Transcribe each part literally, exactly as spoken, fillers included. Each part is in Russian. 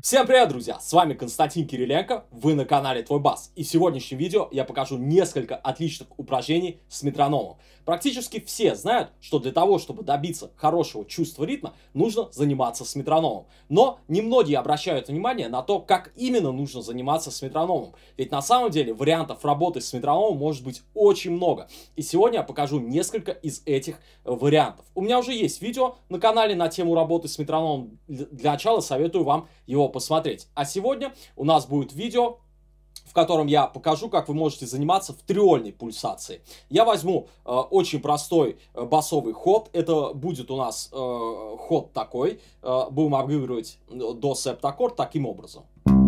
Всем привет, друзья! С вами Константин Кириленко, вы на канале Твой Бас. И в сегодняшнем видео я покажу несколько отличных упражнений с метрономом. Практически все знают, что для того, чтобы добиться хорошего чувства ритма, нужно заниматься с метрономом. Но немногие обращают внимание на то, как именно нужно заниматься с метрономом. Ведь на самом деле вариантов работы с метрономом может быть очень много. И сегодня я покажу несколько из этих вариантов. У меня уже есть видео на канале на тему работы с метрономом. Для начала советую вам его посмотреть. А сегодня у нас будет видео, в котором я покажу, как вы можете заниматься в триольной пульсации. Я возьму э, очень простой э, басовый ход. Это будет у нас э, ход такой. Э, будем обыгрывать до септаккорд таким образом.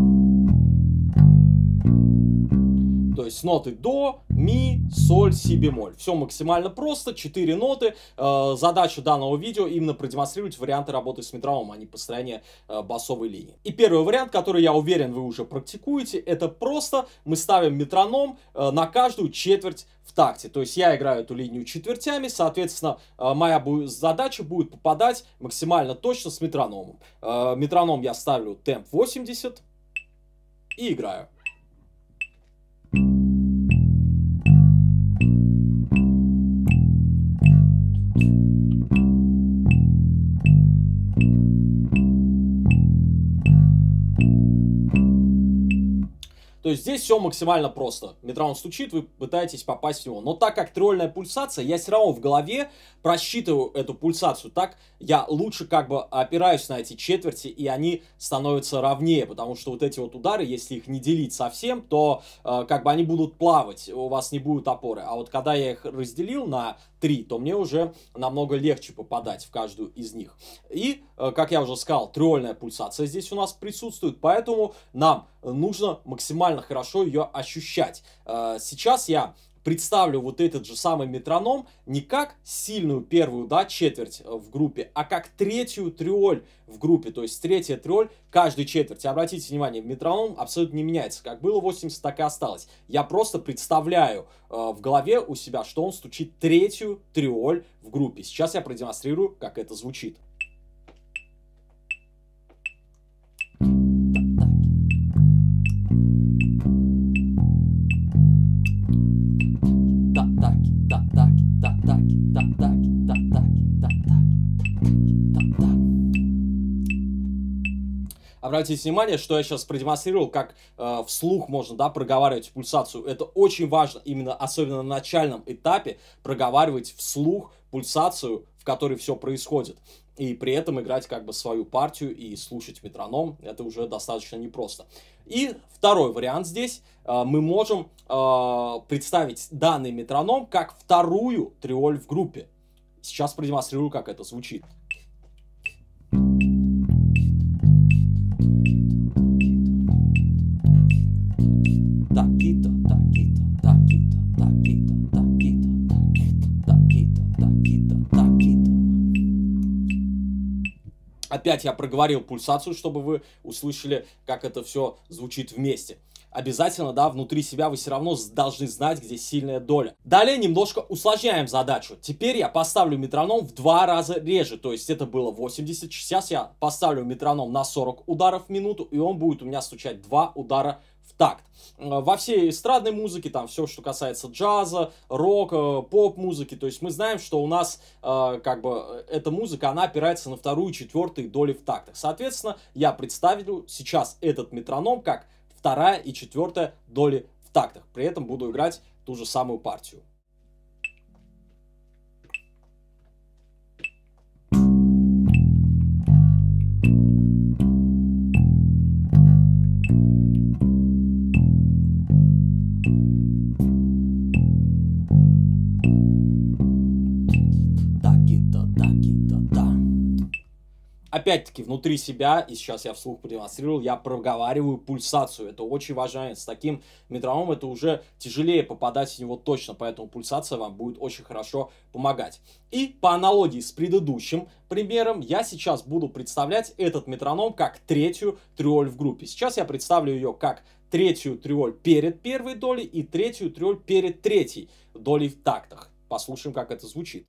То есть ноты до, ми, соль, си бемоль. Все максимально просто, четыре ноты. Э, задача данного видео именно продемонстрировать варианты работы с метрономом, а не построение э, басовой линии. И первый вариант, который, я уверен, вы уже практикуете, это просто мы ставим метроном э, на каждую четверть в такте. То есть я играю эту линию четвертями, соответственно, э, моя задача будет попадать максимально точно с метрономом. Э, метроном я ставлю темп восемьдесят и играю. То есть здесь все максимально просто. Метроном стучит, вы пытаетесь попасть в него. Но так как триольная пульсация, я все равно в голове просчитываю эту пульсацию. Так я лучше как бы опираюсь на эти четверти, и они становятся ровнее. Потому что вот эти вот удары, если их не делить совсем, то э, как бы они будут плавать, у вас не будет опоры. А вот когда я их разделил на три, то мне уже намного легче попадать в каждую из них. И, э, как я уже сказал, триольная пульсация здесь у нас присутствует. Поэтому нам нужно максимально хорошо ее ощущать. Сейчас я представлю вот этот же самый метроном не как сильную первую, да, четверть в группе, а как третью триоль в группе. То есть третья триоль каждой четверти. Обратите внимание, метроном абсолютно не меняется. Как было восемьдесят, так и осталось. Я просто представляю э, в голове у себя, что он стучит третью триоль в группе. Сейчас я продемонстрирую, как это звучит. Обратите внимание, что я сейчас продемонстрировал, как э, вслух можно, да, проговаривать пульсацию. Это очень важно, именно особенно на начальном этапе, проговаривать вслух пульсацию, в которой все происходит. И при этом играть как бы свою партию и слушать метроном. Это уже достаточно непросто. И второй вариант здесь. Э, мы можем э, представить данный метроном как вторую триоль в группе. Сейчас продемонстрирую, как это звучит. Такито, такито, такито, такито, такито, такито, такито, такито. Опять я проговорил пульсацию, чтобы вы услышали, как это все звучит вместе. Обязательно, да, внутри себя вы все равно должны знать, где сильная доля. Далее немножко усложняем задачу. Теперь я поставлю метроном в два раза реже. То есть это было восемьдесят. Сейчас я поставлю метроном на сорок ударов в минуту, и он будет у меня стучать два удара в такт. Во всей эстрадной музыке, там все, что касается джаза, рока, поп-музыки, то есть мы знаем, что у нас э, как бы эта музыка, она опирается на вторую и четвертую доли в тактах. Соответственно, я представлю сейчас этот метроном как вторая и четвертая доли в тактах. При этом буду играть ту же самую партию. Опять-таки, внутри себя, и сейчас я вслух продемонстрировал, я проговариваю пульсацию. Это очень важно. С таким метрономом это уже тяжелее попадать в него точно, поэтому пульсация вам будет очень хорошо помогать. И по аналогии с предыдущим примером, я сейчас буду представлять этот метроном как третью триоль в группе. Сейчас я представлю ее как третью триоль перед первой долей и третью триоль перед третьей долей в тактах. Послушаем, как это звучит.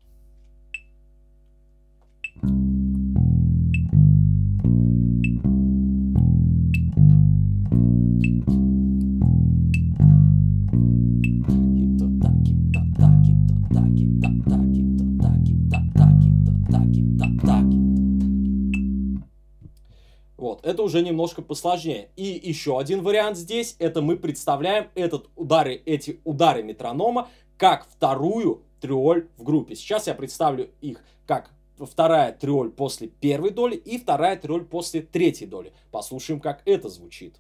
Вот, это уже немножко посложнее. И еще один вариант здесь, это мы представляем этот удары, эти удары метронома как вторую триоль в группе. Сейчас я представлю их как вторая триоль после первой доли и вторая триоль после третьей доли. Послушаем, как это звучит.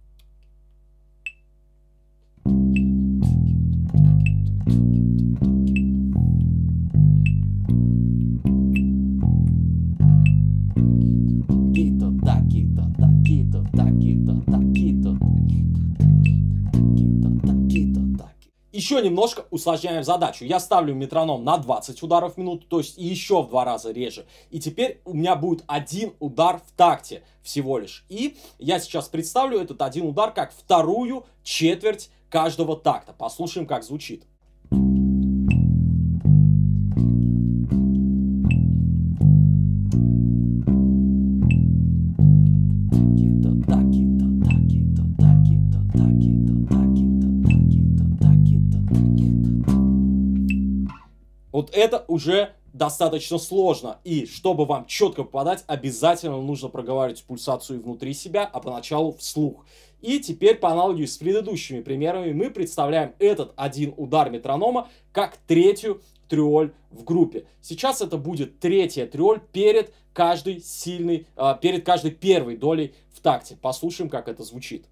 Еще немножко усложняем задачу. Я ставлю метроном на двадцать ударов в минуту, то есть еще в два раза реже. И теперь у меня будет один удар в такте всего лишь. И я сейчас представлю этот один удар как вторую четверть каждого такта. Послушаем, как звучит. Вот это уже достаточно сложно. И чтобы вам четко попадать, обязательно нужно проговаривать пульсацию внутри себя, а поначалу вслух. И теперь по аналогии с предыдущими примерами мы представляем этот один удар метронома как третью триоль в группе. Сейчас это будет третья триоль перед каждой сильной, э, перед каждой первой долей в такте. Послушаем, как это звучит.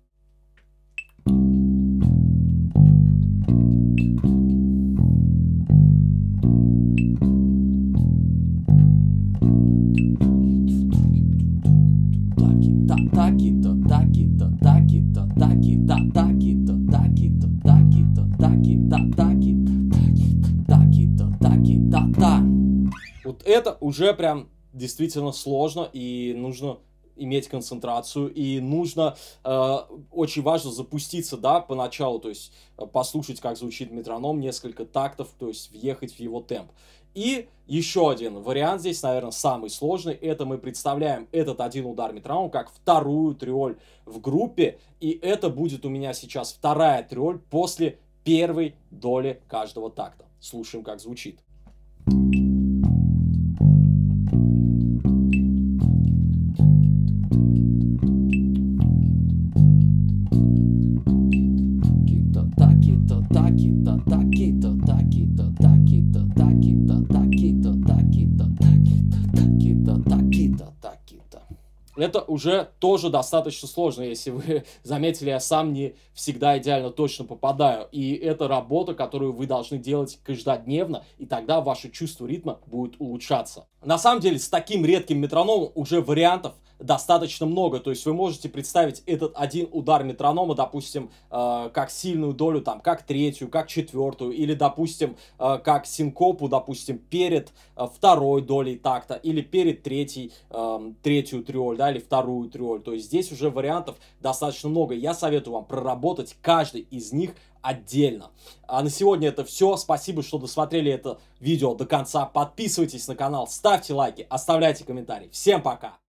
Так-то, так-то, так-то, так-то, так-то, так-то, так-то, так-то, так-то, так-то, так. Вот это уже прям действительно сложно, и нужно иметь концентрацию, и нужно, э, очень важно запуститься, да, поначалу, то есть послушать, как звучит метроном, несколько тактов, то есть въехать в его темп. И еще один вариант здесь, наверное, самый сложный, это мы представляем этот один удар метроном как вторую триоль в группе, и это будет у меня сейчас вторая триоль после первой доли каждого такта. Слушаем, как звучит. Это уже тоже достаточно сложно, если вы заметили, я сам не всегда идеально точно попадаю. И это работа, которую вы должны делать каждодневно, и тогда ваше чувство ритма будет улучшаться. На самом деле, с таким редким метрономом уже вариантов достаточно много. То есть вы можете представить этот один удар метронома, допустим, э, как сильную долю, там, как третью, как четвертую, или, допустим, э, как синкопу, допустим, перед э, второй долей такта, или перед третьей, э, третью триоль, да, или вторую триоль. То есть здесь уже вариантов достаточно много. Я советую вам проработать каждый из них отдельно. А на сегодня это все. Спасибо, что досмотрели это видео до конца. Подписывайтесь на канал, ставьте лайки, оставляйте комментарии. Всем пока!